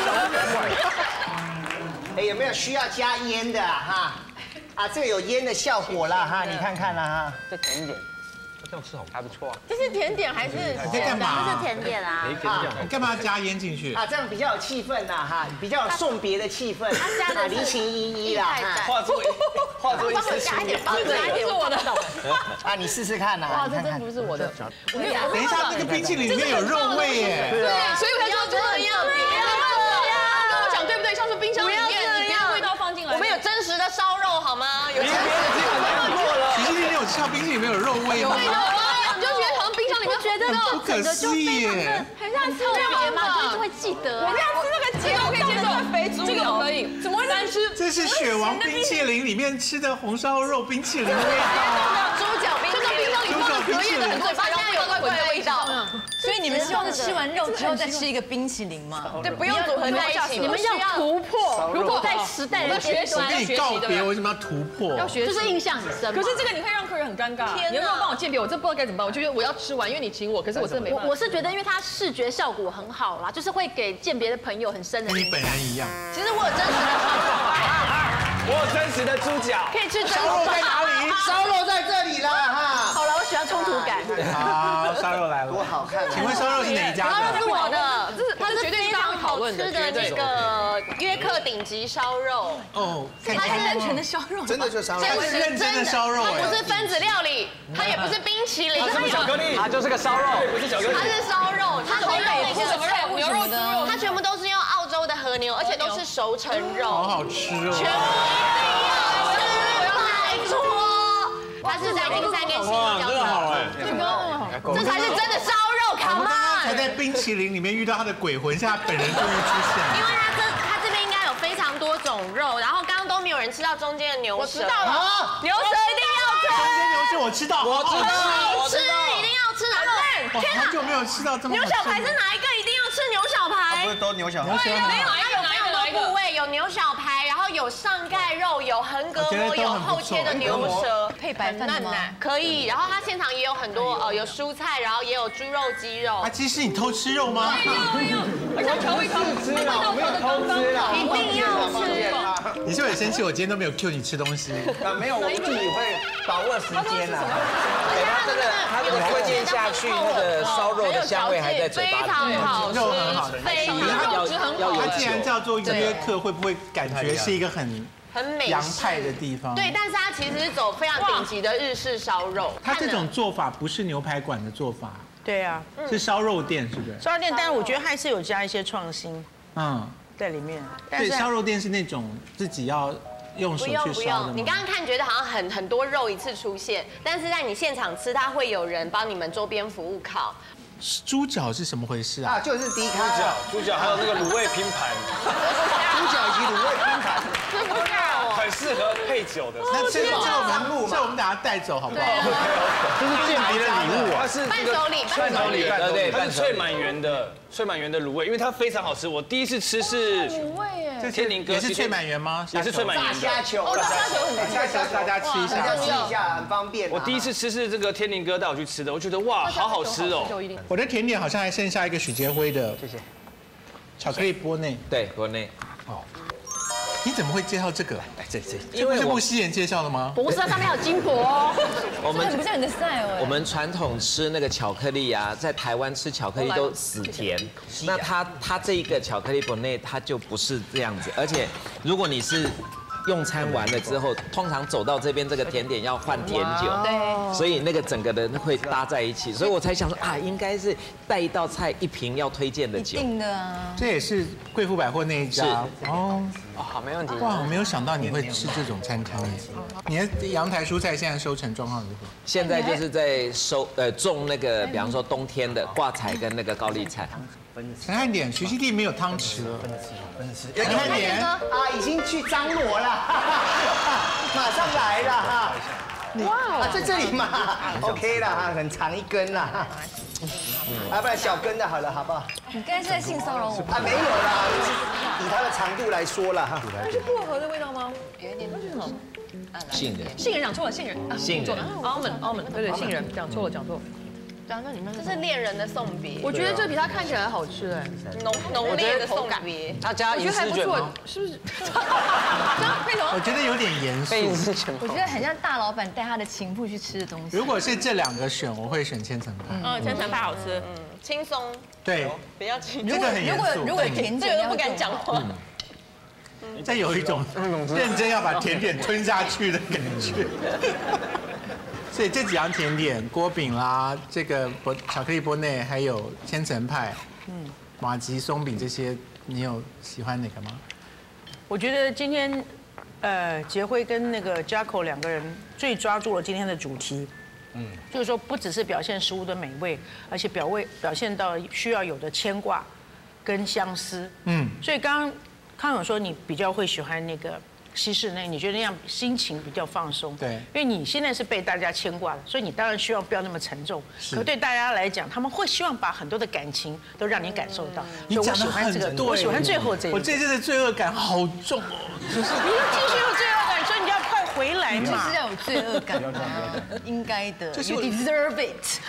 show。 哎，有没有需要加烟的哈？啊，这个有烟的效果啦哈，你看看啦哈。 再甜一点，这样吃好还不错啊。 这是甜点还是？ 你在干嘛？ 这是甜点啊。 你干嘛要加烟进去？ 啊，这样比较有气氛呐哈，比较有送别的气氛，啊，离情依依啦哈。 化作化作一丝青烟。 这不是我的。 啊，你试试看呐。 哇，这真不是我的。 等一下，那个冰淇淋里面有肉味耶。 对，所以我才说这样。跟我讲对不对？像是冰箱里面，你不要味道放进来。 我们有真实的烧肉好吗？有真实的。其实你有吃到冰淇淋里面有肉味吗？ 有啊，你就觉得好像冰箱里面觉得不可思议耶， 很像特别嘛，就是会记得。 我这样吃那个鸡肉可以接受，肥猪这个不可以，怎么会单吃？ 这是雪王冰淇淋里面吃的红烧肉冰淇淋的味道。 猪脚冰淇淋， 冰箱里放了隔夜的很多，发现有怪怪的味道。 所以你们希望是吃完肉之后再吃一个冰淇淋吗？ 对，不用组合在一起。 你们要突破，如果在时代的阶段， 我跟你告别，为什么要突破？ 要学， 就是印象很深。 可是这个你会让客人很尴尬。你要不要帮我鉴别？我这不知道该怎么办。我就觉得我要吃完，因为你请我，可是我真的没办法。 我是觉得，因为它视觉效果很好啦，就是会给鉴别的朋友很深的。 跟你本人一样。 其实我有真实的烧肉， 我有真实的猪脚。 可以吃烧肉在哪里？烧肉在这里啦哈。 好了，我喜欢冲突感。 好，烧肉来了， 多好看！ 请问烧肉是哪一家的？ 烧肉是我的， 这是它是非常好吃的那个约克顶级烧肉。 哦， 它是认真的烧肉， 真的就烧肉， 它是认真的烧肉， 它不是分子料理，它也不是冰淇淋， 它是巧克力， 它就是个烧肉， 不是巧克力， 它是烧肉，它是那个什么肉？牛肉、猪肉， 它全部都是用澳洲的和牛，而且都是熟成肉， 好好吃哦。 全部一定要吃，拜托，它是在冰山跟西哇，这个好哎， 这才是真的烧肉， 我卡们刚刚才吗？ 在冰淇淋里面遇到他的鬼魂，现在本人终于出现了。 因为它这它这边应该有非常多种肉，然后刚刚都没有人吃到中间的牛舌，我知道了，牛舌一定要吃， 中间牛舌我知道， 我知道， 好吃，一定要吃，然后我好久没有吃到这么牛小排是哪一个？一定要吃牛小排。 不是都牛小排？ 没有，它有非常多部位，有牛小排，然后有上盖肉，有横膈膜，有后切的牛舌， 配白饭的吗？ 可以。然后它现场也有很多呃，有蔬菜，然后也有猪肉、鸡肉。 啊，其实你偷吃肉吗？ 有有，而且调味调吃了，没有偷吃了， 一定要吃。 你是不是很生气？我今天都没有 cue 你吃东西。 啊，没有，我自己会把握时间啦。 对，它这个它这个推荐下去，那个烧肉的香味还在嘴巴里， 非常好吃， 肉很好吃， 非常要好吃。 它既然叫做约克，会不会感觉是一个很很美洋派的地方？ 对，但是它其实是走非常顶级的日式烧肉。 它这种做法不是牛排馆的做法， 对啊， 是烧肉店，是不是？ 烧肉店，但是我觉得还是有加一些创新， 嗯， 在里面。 对，烧肉店是那种自己要用手不去烧的吗？ 用不用，你刚刚看觉得好像很很多肉一次出现，但是在你现场吃，它会有人帮你们周边服务烤。 猪脚是什么回事啊？ 啊，就是低卡猪脚，猪脚还有那个卤味拼盘， 猪脚以及卤味拼盘， 真不要， 很适合配酒的。 那这这我们这我们等下带走好不好？ 这是间谍的礼物啊！ 它是伴手礼， 伴手礼， 对对， 它是脆满园的脆满园的卤味，因为它非常好吃。我第一次吃是卤味耶， 这天灵哥也是脆满园吗？ 也是脆满园炸虾球， 炸虾球很下次大家吃一下， 吃一下很方便。 我第一次吃是这个天灵哥带我去吃的，我觉得哇，好好吃哦。 我的甜点好像还剩下一个许杰辉的，谢谢。巧克力波内， 对，国内。 哦，你怎么会介绍这个？ 这这， 因为是木西人介绍的吗？ 不是，上面有金箔哦。 我们不像你的 style 哎。 我们传统吃那个巧克力啊，在台湾吃巧克力都死甜。那它它这一个巧克力博内，它就不是这样子。而且如果你是用餐完了之后，通常走到这边这个甜点要换甜酒， 对， 所以那个整个人会搭在一起。所以我才想说啊，应该是带一道菜一瓶要推荐的酒。 一定的啊。 这也是贵妇百货那一家哦。 哦，好，没问题。 哇，我没有想到你会吃这种餐汤耶。你的阳台蔬菜现在收成状况如何？ 现在就是在收呃种那个，比方说冬天的挂菜跟那个高丽菜。 陈汉典，徐熙娣没有汤匙了。 有汉典啊，已经去张罗了，马上来了哈。哇，在这里嘛 ，OK 了哈，很长一根啦。啊，不然小根的好了，好不好？ 你刚才是在性骚扰我啊？没有啦，以它的长度来说啦哈。 那是薄荷的味道吗？ 有一点， 那是什么？ 杏仁。 杏仁讲错了，杏仁。 杏仁。 almond almond，对对，杏仁讲错了，讲错了。 这是恋人的送别。 我觉得这比它看起来还好吃哎， 浓浓烈的送别。 他加银丝卷吗？ 是不是？加配什么？ 我觉得有点严肃。 银丝卷。 我觉得很像大老板带他的情妇去吃的东西。 如果是这两个选，我会选千层派。 嗯，千层派好吃，嗯，轻松。 对， 比较轻。 这个很严肃。 如果甜点， 这个都不敢讲话。 这有一种认真要把甜点吞下去的感觉。所以这几样甜点，锅饼啦，这个波巧克力波内，还有千层派，嗯，马吉松饼这些，你有喜欢哪个吗？ 我觉得今天，呃，杰辉跟那个 Jaco 两个人最抓住了今天的主题，嗯，就是说不只是表现食物的美味，而且表味表现到需要有的牵挂跟相思，嗯，所以刚刚康永说你比较会喜欢那个。西式那，你觉得那样心情比较放松？ 对， 因为你现在是被大家牵挂的，所以你当然希望不要那么沉重。可对大家来讲，他们会希望把很多的感情都让你感受到。 你讲得很对，我喜欢最后这一个。 我这次的罪恶感好重哦， 就是你要继续有罪恶感，所以你要快回来嘛。 就是要有罪恶感啊，应该的。 就是 You deserve it。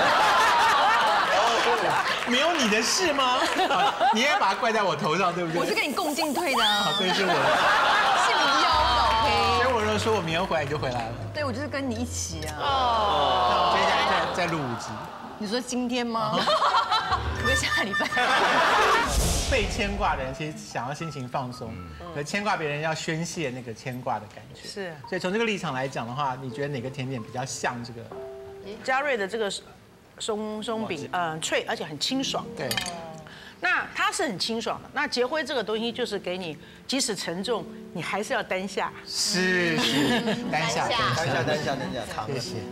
没有你的事吗？你也把它怪在我头上，对不对？ 我是跟你共进退的啊。 好，这是我。 是你要的 ，OK。 所以我如果说我明天回来，你就回来了。 对，我就是跟你一起啊。 哦。那我接下来再再录五集。 你说今天吗？不是下礼拜。 被牵挂的人其实想要心情放松，可牵挂别人要宣泄那个牵挂的感觉。 是。 所以从这个立场来讲的话，你觉得哪个甜点比较像这个？ 嘉瑞的这个松松饼，嗯，脆而且很清爽。 对。 那它是很清爽的。那杰辉这个东西就是给你，即使沉重，你还是要担下。 是是，担下担下担下担下，扛。 谢谢。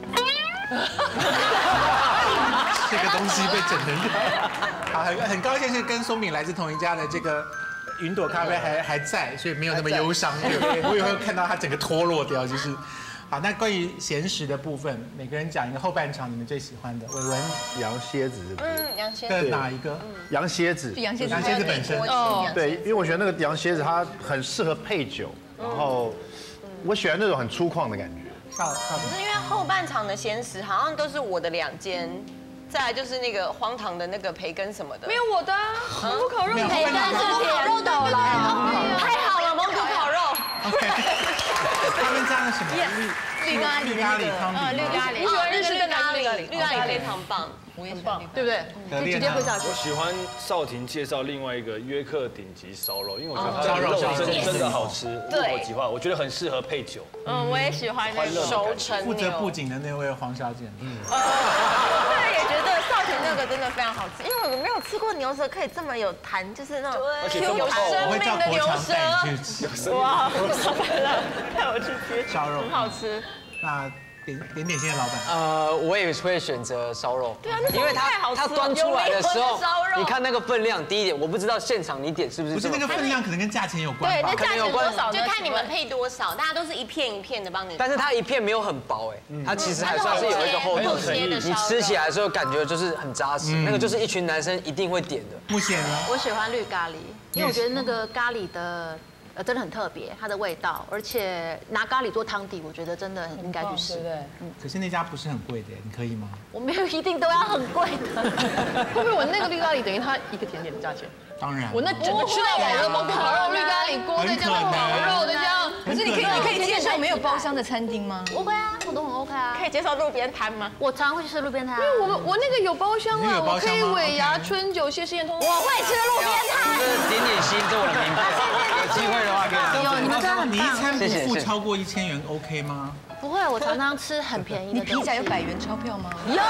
这个东西被整成这样。好，很很高兴是跟松饼来自同一家的这个云朵咖啡还还在，所以没有那么忧伤。我也会看到它整个脱落掉，就是。好，那关于咸食的部分，每个人讲一个后半场你们最喜欢的。伟文， 羊蝎子， 嗯，羊蝎子哪一个？ 羊蝎子， 羊蝎子， 羊蝎子本身。 哦， 对，因为我觉得那个羊蝎子它很适合配酒，然后我喜欢那种很粗犷的感觉。 可是因为后半场的咸食好像都是我的两间。再来就是那个荒唐的那个培根什么的， 没有我的蒙古烤肉， 培根是甜肉的啦，太好了，蒙古烤肉。 他们加了什么？ 绿咖喱， 绿咖喱汤底， 绿咖喱，你喜欢日式的咖喱？绿咖喱非常棒， 我也很棒，对不对？就直接会下去。 我喜欢少婷介绍另外一个约克顶级烧肉，因为我觉得它的肉真真的好吃，入口即化，我觉得很适合配酒。 嗯，我也喜欢那个熟成负责布景的那位黄小姐，嗯， 对，也觉得少婷那个真的非常好吃，因为我没有吃过牛舌可以这么有弹，就是那种有生命的牛舌。 哇，太棒了，带我去吃烧肉， 很好吃。 那点点点心的老板， 呃，我也会选择烧肉， 对啊， 因为它它端出来的时候，你看那个分量，第一点我不知道现场你点是不是不是那个分量，可能跟价钱有关吧？ 对，那价钱多少就看你们配多少，大家都是一片一片的帮你。 但是它一片没有很薄哎，它其实还算是有一个厚度，你吃起来的时候感觉就是很扎实，那个就是一群男生一定会点的。 目前呢， 我喜欢绿咖喱，因为我觉得那个咖喱的。呃，真的很特别，它的味道，而且拿咖喱做汤底，我觉得真的很应该去试。对， 嗯。可是那家不是很贵的，你可以吗？ 我没有一定都要很贵的。 会不会我那个绿咖喱等于它一个甜点的价钱？ 当然。 我那整个吃到饱的蒙古烤肉、绿咖喱锅，再加上烤肉，再加上可是你可以你可以接受没有包厢的餐厅吗 ？OK 啊，我都很 OK 啊。 可以接受路边摊吗？ 我常常会去吃路边摊。 因为我们我那个有包厢啊，我可以尾牙、春酒、谢师宴通。 我会吃路边摊。 点点心，这我的名牌。有机会的话可以。 有，你们真的很棒。 你一餐不付超过一千元 OK 吗？ 不会，我常常吃很便宜的。 你皮夹有百元钞票吗？ 有。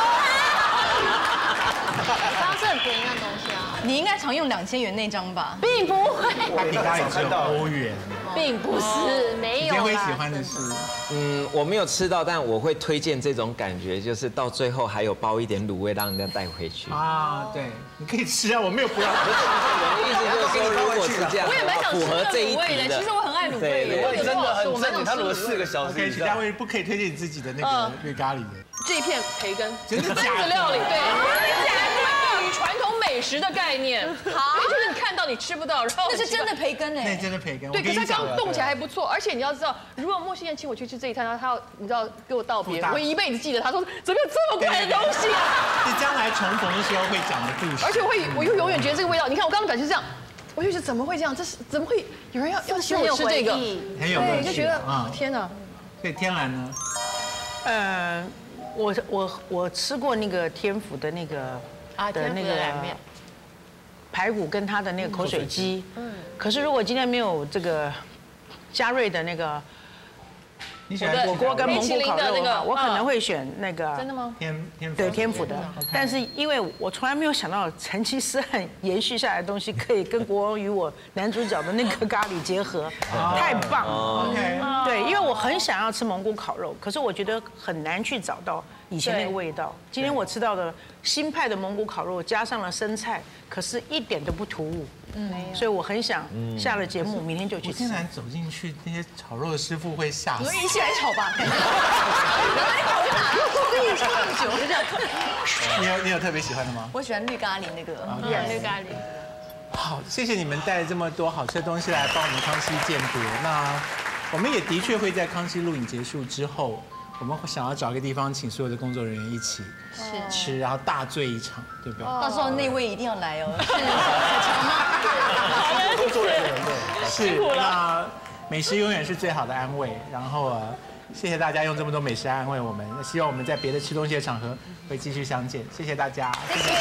常常吃很便宜的东西啊。 你应该常用两千元那张吧？ 并不会。 他皮夹里只有欧元。 并不是，没有啦。 你会喜欢的是， 嗯，我没有吃到，但我会推荐这种感觉，就是到最后还有包一点卤味让人家带回去。 啊，对，你可以吃啊，我没有不让。 我的意思就是说，如果是这样， 我也蛮想吃符合这一题的。 其实我很爱卤味， 对，真的很正， 他卤了四个小时。 OK，徐家威不可以推荐你自己的那个绿咖喱的。 这一片培根， 真的假的？ 料理，对，对于传统美食的概念，好，就是你看到你吃不到，然后那是真的培根哎， 那真的培根。 对，可是它刚冻起来还不错，而且你要知道，如果莫熙燕请我去吃这一餐，然后他要你知道给我道别，我一辈子记得他说怎么有这么贵的东西啊？ 是将来重逢的时候会讲的故事。 而且我会，我又永远觉得这个味道，你看我刚刚表情是这样。我就觉得怎么会这样？这是怎么会有人要要请我吃这个？ 很有对，就觉得啊，天哪！ 对，天然呢？ 呃，我我我吃过那个天府的那个啊的那个排骨跟它的那个口水鸡。嗯。可是如果今天没有这个嘉瑞的那个。 你喜欢火锅跟蒙古烤肉那个， 我可能会选那个真的吗？ 天天对天府的，但是因为我从来没有想到成吉思汗延续下来的东西可以跟国王与我男主角的那个咖喱结合，太棒了。 OK， 对，因为我很想要吃蒙古烤肉，可是我觉得很难去找到以前那个味道。今天我吃到的新派的蒙古烤肉加上了生菜，可是一点都不突兀。嗯，所以我很想下了节目，明天就去吃。 我竟然走进去，那些炒肉的师傅会吓死。 我们一起来炒吧。你跑去哪？一起喝酒就这样。 你有你有特别喜欢的吗？ 我喜欢绿咖喱那个， 绿咖喱。 好，谢谢你们带了这么多好吃的东西来帮我们康熙建国。那我们也的确会在康熙录影结束之后，我们会想要找个地方，请所有的工作人员一起吃，然后大醉一场，对不对？ 到时候那位一定要来哦。是小强吗？ 工作人员对，是。那美食永远是最好的安慰。然后呃，谢谢大家用这么多美食安慰我们。那希望我们在别的吃东西的场合会继续相见。谢谢大家，谢谢。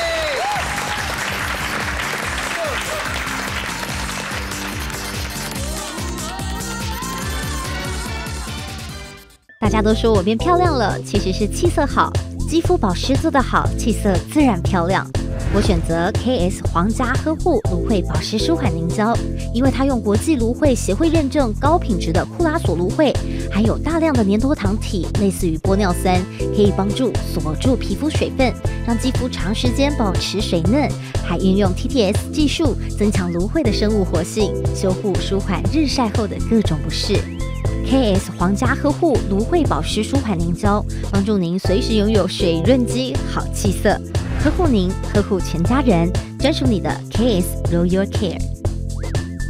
大家都说我变漂亮了，其实是气色好，肌肤保湿做得好，气色自然漂亮。我选择 K S 皇家呵护芦荟保湿舒缓凝胶，因为它用国际芦荟协会认证高品质的库拉索芦荟，含有大量的粘多糖体，类似于玻尿酸，可以帮助锁住皮肤水分，让肌肤长时间保持水嫩，还运用 T T S 技术增强芦荟的生物活性，修护舒缓日晒后的各种不适。K S 皇家呵护芦荟保湿舒缓凝胶，帮助您随时拥有水润肌、好气色，呵护您，呵护全家人，专属你的 K S Royal Care。